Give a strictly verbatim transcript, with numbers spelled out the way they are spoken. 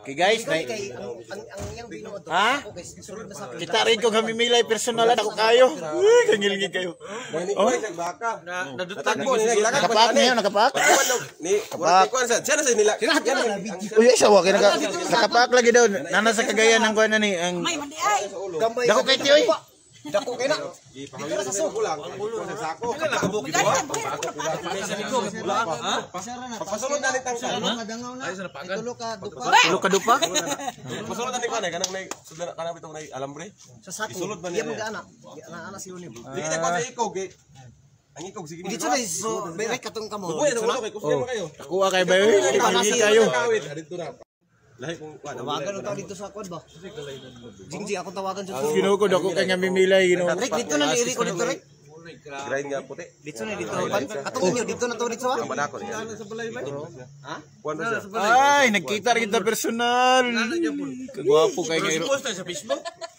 Okay guys, na Kay ang ang ang iyang binuod. ha? Okay, sunod na sa akin. Kita rin kung hamimilay personal ako kayo. Uy, kangilingin kayo. Oh, baka. Na Nadutag mo ni naglakat Nakapak niyo, nakapak. Ni, wala ko sa. Siya na sa nila. Uy, isa wa kay naka nakapak lagi daw. Nana sa Cagayan ng kuan ni ang May mandi ay. Gambay. dako kay tiyoy. Dako kay na. Dito na sa sako lang. Sa sako. Papasulod na ni tangkal. Tulo ka dupa. Tulo ka dupa. Papasulod na ni kanay kanang nay sudlan kanang bitong nay alambre. Sa sako. Isulod man Iya niya. mga anak. Ana ana si Unim. Di kita pa sa ikog eh. Ang ikog sige. Dito na so berek katong kamo. Buhay na ulo kay kuya mo kayo. Kuha kay bayo. Kangilingin kayo. Dito na. Lahi kung Tawagan ang tao dito sa kwan ba? Jingjing ako tawagan sa Ginoo ko dako kay namimilay ginoo. Rick, dito na ni Rick, dito Rick. grind nga puti. Dito na dito pan. Katong inyo dito na to dito ha. Ang manako niya. Ha? Kuwan na siya. Ay, nagkita rin kita personal. Kagwapo kay ngayon. Post na sa Facebook.